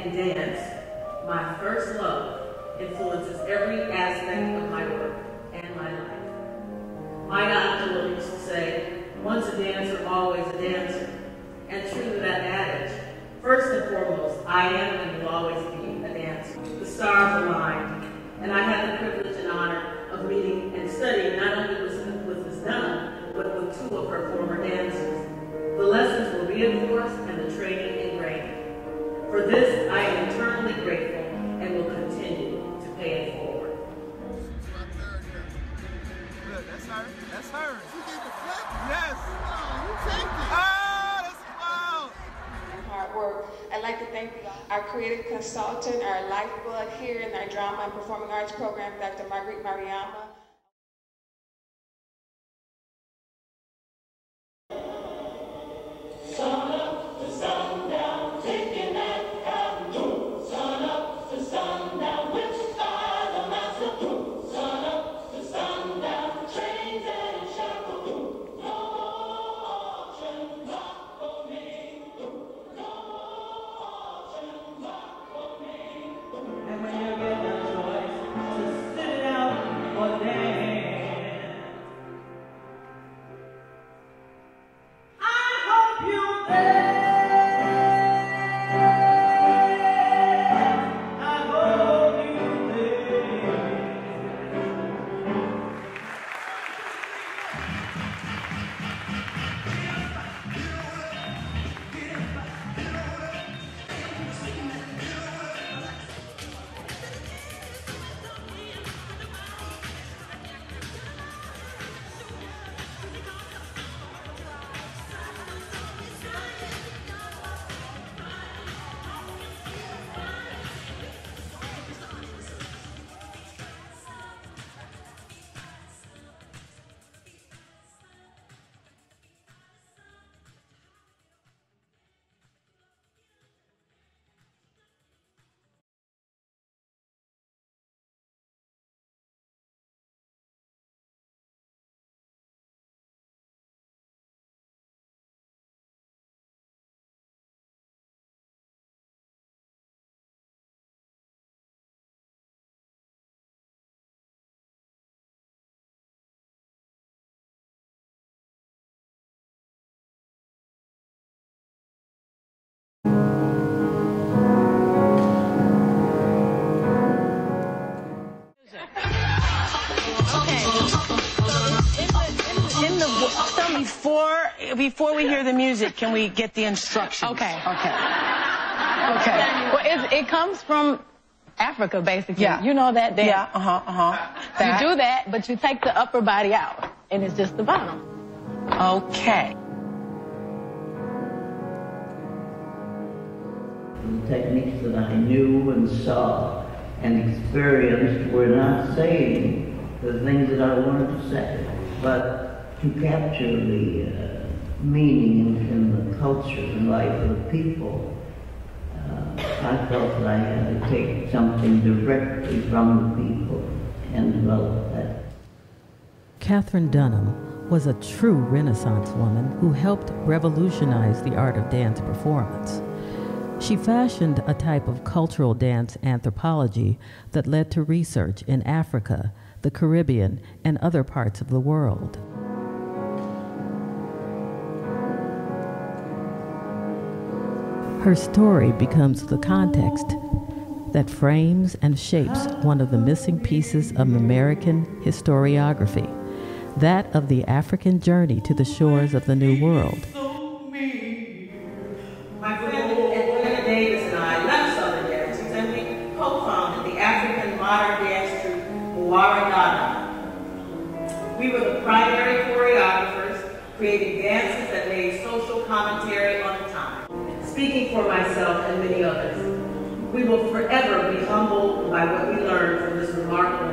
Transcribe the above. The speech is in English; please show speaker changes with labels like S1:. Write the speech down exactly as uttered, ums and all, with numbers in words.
S1: and dance, my first love, influences every aspect of my work and my life. My uncle used to say, once a dancer, always a dancer. And true to that adage, first and foremost, I am and will always be a dancer. The stars aligned, and I had the privilege and honor of meeting and studying not only with, with Miz Dunham, but with two of her former dancers. The lessons were reinforced and the training ingrained. For this, I am eternally grateful and will continue to pay it forward.
S2: Look, that's her. That's her.
S3: You did the flip?
S2: Yes.
S3: Oh, you take it.
S2: Oh, that's wild.
S4: Hard work. I'd like to thank our creative consultant, our lifeblood here in our drama and performing arts program, Doctor Marguerite Mariama.
S5: Sun up to sundown, taking that avenue. Sun up to sundown, which are the master? Sun up to sundown, trains and shackles. No option block for me. No option block for me.
S1: And when you get the choice to sit it out or dance,
S6: Before, before we hear the music, can we get the instructions?
S7: Okay.
S6: Okay. Okay.
S7: Well, it, it comes from Africa, basically.
S6: Yeah.
S7: You know that dance.
S6: Yeah, uh-huh, uh-huh. That.
S7: You do that, but you take the upper body out, and it's just the bottom.
S6: Okay.
S8: The techniques that I knew and saw and experienced were not saying the things that I wanted to say, but to capture the uh, meaning in, in the culture and life of the people, uh, I felt that I had to take something directly from the people and develop that.
S9: Katherine Dunham was a true Renaissance woman who helped revolutionize the art of dance performance. She fashioned a type of cultural dance anthropology that led to research in Africa, the Caribbean, and other parts of the world. Her story becomes the context that frames and shapes one of the missing pieces of American historiography, that of the African journey to the shores of the New World.
S1: my friend Edwina Davis and I left Southern Dances and we co-founded the African modern dance troupe Ghana. We were the primary choreographers, creating dances that made social commentary on the time. Speaking for myself and many others, we will forever be humbled by what we learned from this remarkable